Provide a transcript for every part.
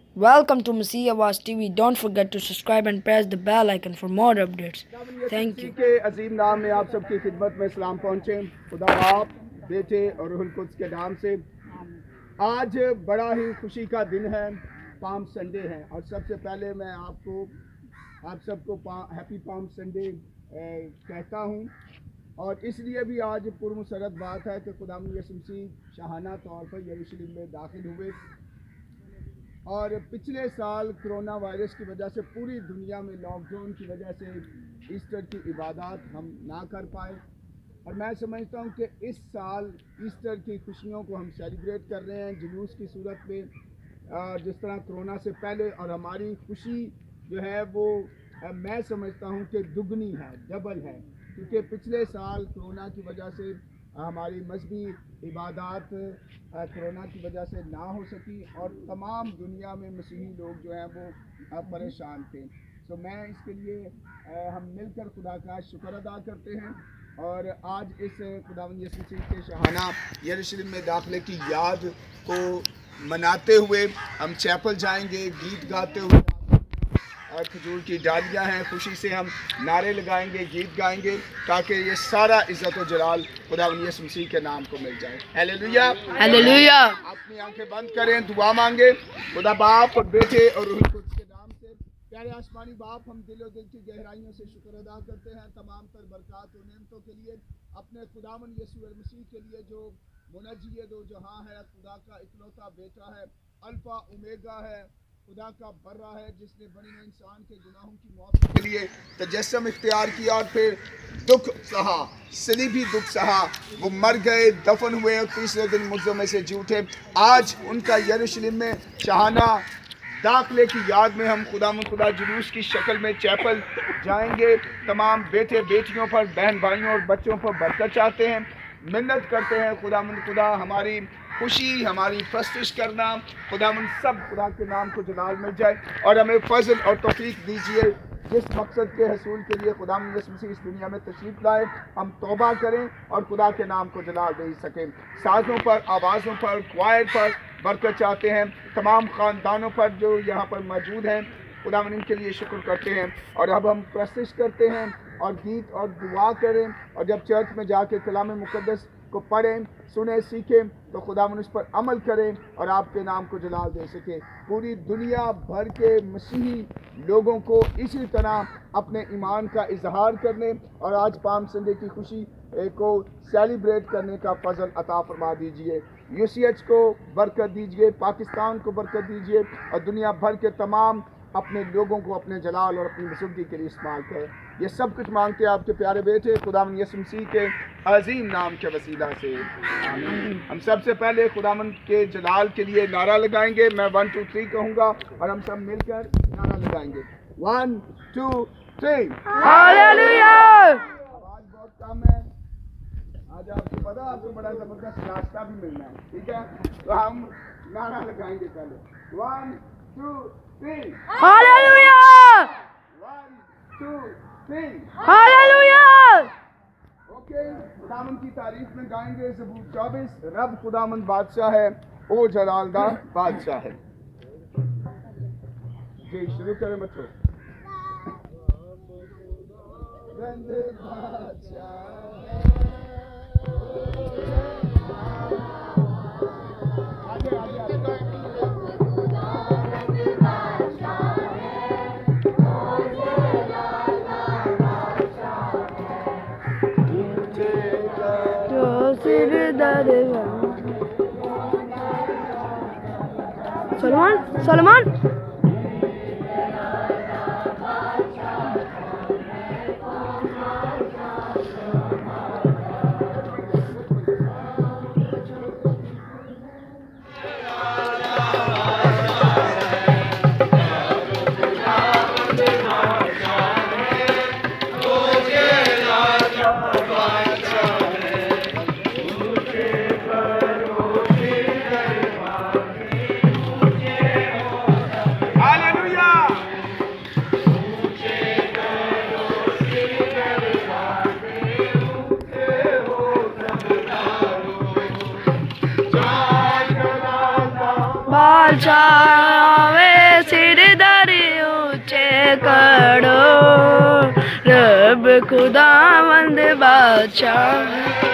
Welcome to Masihi Awaz TV. Don't forget to subscribe and press the bell icon for more updates. Thank you. के अजीम नाम में आप सबकी खिदमत में सलाम पहुँचे। खुदा बाप, बेटे और रूहुल कुद्स के नाम से आज बड़ा ही खुशी का दिन है, पाम संडे है। और सबसे पहले मैं आप सबको हैप्पी पाम संडे कहता हूँ। और इसलिए भी आज पुरमसरत बात है कि खुदावंद यीशु मसीह शाहाना तौर पर यरूशलेम में दाखिल हुए। और पिछले साल कोरोना वायरस की वजह से पूरी दुनिया में लॉकडाउन की वजह से ईस्टर की इबादत हम ना कर पाए। और मैं समझता हूँ कि इस साल ईस्टर की खुशियों को हम सेलिब्रेट कर रहे हैं जुलूस की सूरत में, जिस तरह कोरोना से पहले। और हमारी खुशी जो है वो मैं समझता हूँ कि दुगनी है, डबल है, क्योंकि पिछले साल कोरोना की वजह से हमारी मजहबी इबादत कोरोना की वजह से ना हो सकी और तमाम दुनिया में मसीही लोग जो हैं वो परेशान थे। तो मैं इसके लिए हम मिलकर खुदा का शुक्र अदा करते हैं। और आज इस खुदावंद यीशु मसीह के शाहाना यरूशलेम में दाखिले की याद को मनाते हुए हम चैपल जाएंगे, गीत गाते हुए। और खजूर की डालियाँ हैं, खुशी से हम नारे लगाएंगे, गीत गाएंगे, ताकि ये सारा इज़्ज़त और जलाल खुदावंद यीशु मसीह के नाम को मिल जाए। Hallelujah, hallelujah. अपनी आंखें बंद करें, दुआ मांगे। खुदा बाप और बेटे और रूहुल कुद्स के नाम से। प्यारे आसमानी बाप, हम दिलो दिल की गहराइयों से शुक्र अदा करते हैं तमाम तर बरक़ात और नेमतों के लिए, अपने खुदावंद यीशु मसीह के लिए जो मुनज्जी दो जहां है, खुदा का इकलौता बेटा है, अल्फा ओमेगा है, खुदा का बर्रा है, जिसने बनी में इंसान के गुनाहों की मौत के लिए तजस्सुम इख्तियार किया और फिर दुख सहा, सलीबी दुख सहा। वो मर गए, दफन हुए और तीसरे दिन मुर्दों में से जी उठे। आज उनका यरूशलेम में शाहाना दाखिले की याद में हम खुदा जुलूस की शक्ल में चैपल जाएंगे। तमाम बेटे बेटियों पर, बहन भाइयों और बच्चों पर बरकत चाहते हैं, मिन्नत करते हैं। खुदा हमारी खुशी, हमारी प्रस्तुत करना, खुदावंद सब खुदा के नाम को जलाल मिल जाए और हमें फजल और तौफीक दीजिए। जिस मकसद के हसूल के लिए खुदावंद यीशु मसीह इस दुनिया में तशरीफ़ लाए, हम तौबा करें और खुदा के नाम को जलाल दे सकें। साज़ों पर, आवाज़ों पर, क्वायर पर बरकत चाहते हैं। तमाम ख़ानदानों पर जो यहाँ पर मौजूद हैं, खुदावंद इनके लिए शुक्र करते हैं। और अब हम प्रस्तुत करते हैं और गीत और दुआ करें। और जब चर्च में जाके कलाम मुक़द्दस को पढ़ें, सुने, सीखें, तो खुदावंद उस पर अमल करें और आपके नाम को जलाल दे सके। पूरी दुनिया भर के मसीही लोगों को इसी तरह अपने ईमान का इजहार करने और आज पाम संडे की खुशी को सेलिब्रेट करने का फजल अता फरमा दीजिए। यूसीएच को बरकत दीजिए, पाकिस्तान को बरकत दीजिए और दुनिया भर के तमाम अपने लोगों को अपने जलाल और अपनी मसुद्दी के लिए इस्तेमाल करें। ये सब कुछ मांगते हैं आपके प्यारे बेटे खुदावंद यीशु मसीह के अजीम नाम के वसीला से, आमीन। हम सबसे पहले खुदावंद के जलाल के लिए नारा लगाएंगे। मैं 1 2 3 कहूँगा और हम सब मिलकर नारा लगाएंगे। 1 2 3। हालेलुया। आवाज़ बहुत कम है। आज आपको पता है, आपको बड़ा ज़बरदस्त नाश्ता भी मिलना है, ठीक है? तो हम नारा लगाएंगे पहले। 1 2 3। हालेलुया। 1 2 3। हालेलुया। ओके, खुदावंद की तारीफ में गाएंगे ज़बूर 24। रब खुदावंद बादशाह है, ओ जलालदार बादशाह है। जी शुरू करें बच्चों। सलमान बादशाह करो, रब खुदावंद बादशाह।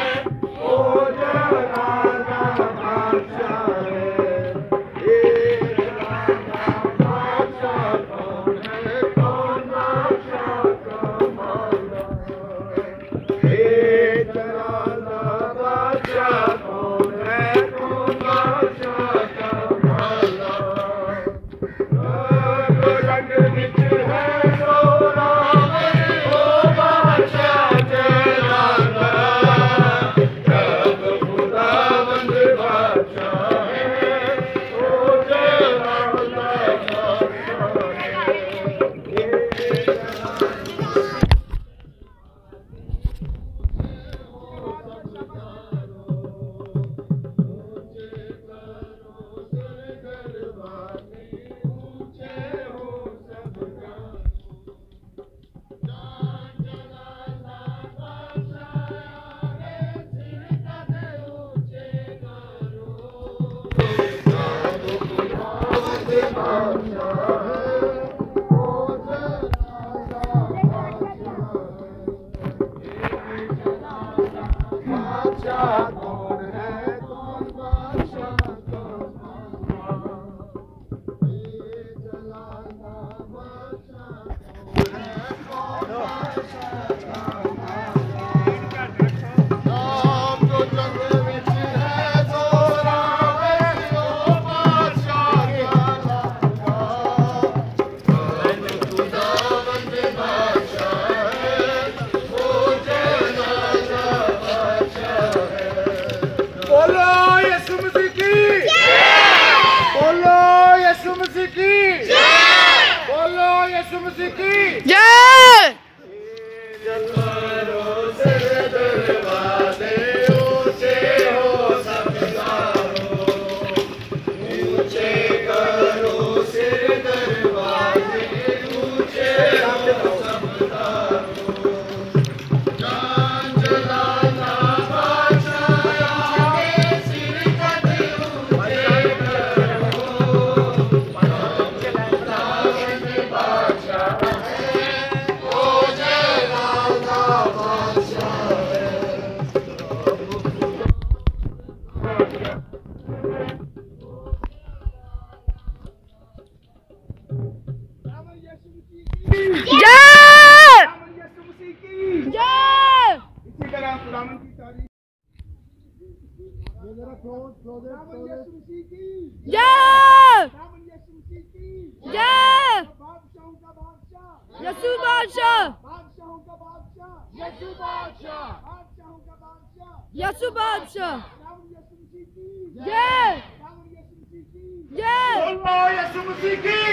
यसु बादशाह जय जय बोलो यसु मसीह की